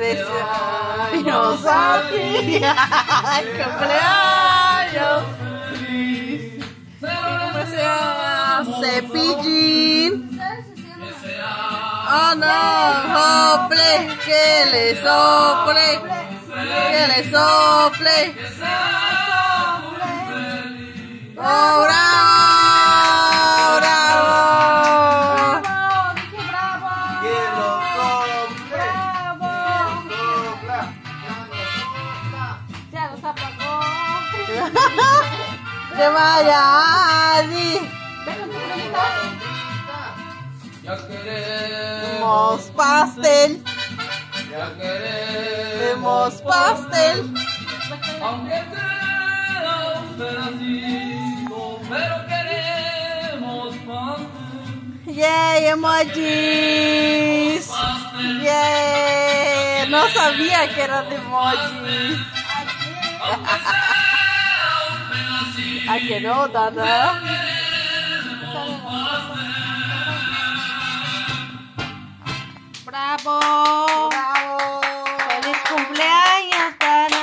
deseamos a ti. ¡Cumpleaños! ¿Cómo se llama? Cepillín. Oh no, sople, que le sople, que le sople. Oh, bravo, bravo. Que lo sople. Ya los apagó. Que vaya allí. Ya Queremos pastel. Ya Queremos pastel. Aunque sea un pedacito, pero queremos pastel. Yay, emojis. Yay. No sabía que eran emojis. ¿A que no, Danna? Bravo. Bravo. Feliz cumpleaños, Danna.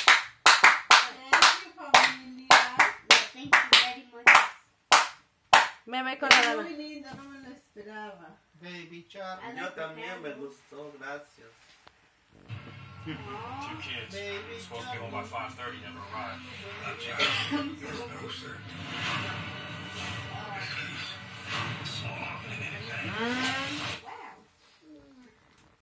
Me voy con la Danna. Muy lindo, no me lo esperaba. Baby Shark. Yo también me gustó, gracias. 2 kids. Supposed to be home by 5:30, never arrived. No, sir.